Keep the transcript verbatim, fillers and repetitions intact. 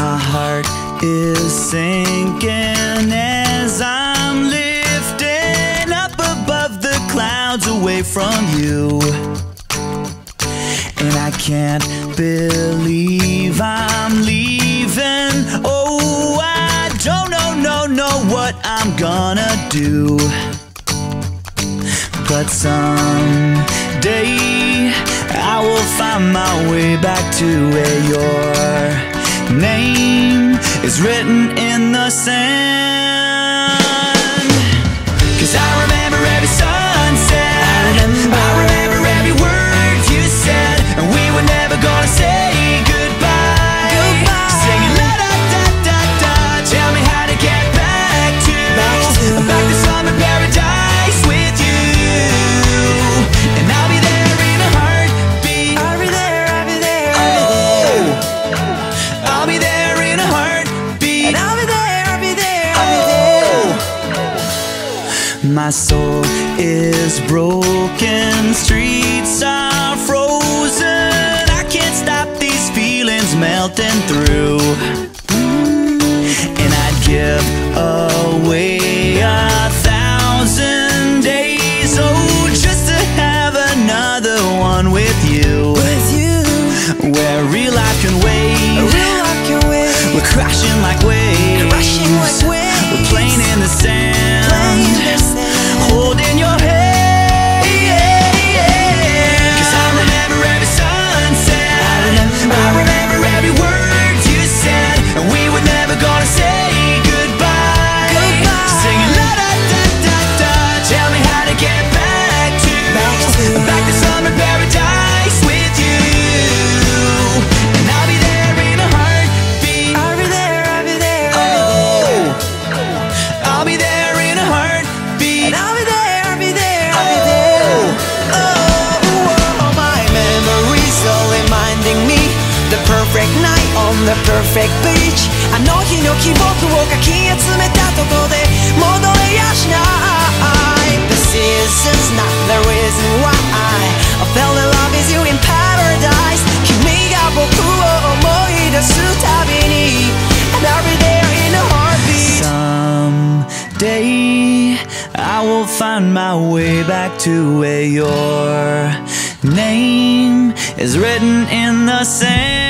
My heart is sinking as I'm lifting up above the clouds away from you. And I can't believe I'm leaving. Oh, I don't know, no, know what I'm gonna do. But someday I will find my way back to where your name is written in the sand. 'Cause I remember every sunset, I remember, I remember every word you said, and we were never gonna say goodbye, goodbye. Singing la da da da da. Tell me how to get back to, back to, back to summer paradise with you. And I'll be there in a heartbeat. I'll be there, I'll be there, I'll be there. Oh, I'll be there in a heartbeat. And I'll be there, I'll be there, I'll be there. My soul is broken, streets are frozen. I can't stop these feelings melting through. And I'd give away a thousand days, oh, just to have another one with you. With you, where real life can wait. Real life can wait. We're crashing like waves. Crashing like waves. We're playing in the sand. Playing in the sand. Holding your hand. 'Cause I remember every sunset. I remember, I remember every word you said, and we were never gonna say goodbye. Goodbye. Singing la da da da da. Tell me how to get back to, back to, back to summer paradise with you. And I'll be there in a heartbeat. I'll be there, I'll be there, I'll be there. Oh, I'll be there in a heartbeat. And I'll be there, I'll be there, I'll be there. Oh, oh, oh, my memories are reminding me the perfect night on the perfect beach. あの日の記憶をかき集めたとこで戻れやしない。 The season's not the reason why I fell in love with you in paradise. 君が僕を思い出すたびに And I'll be there in a heartbeat. Someday I will find my way back to where your name is written in the sand.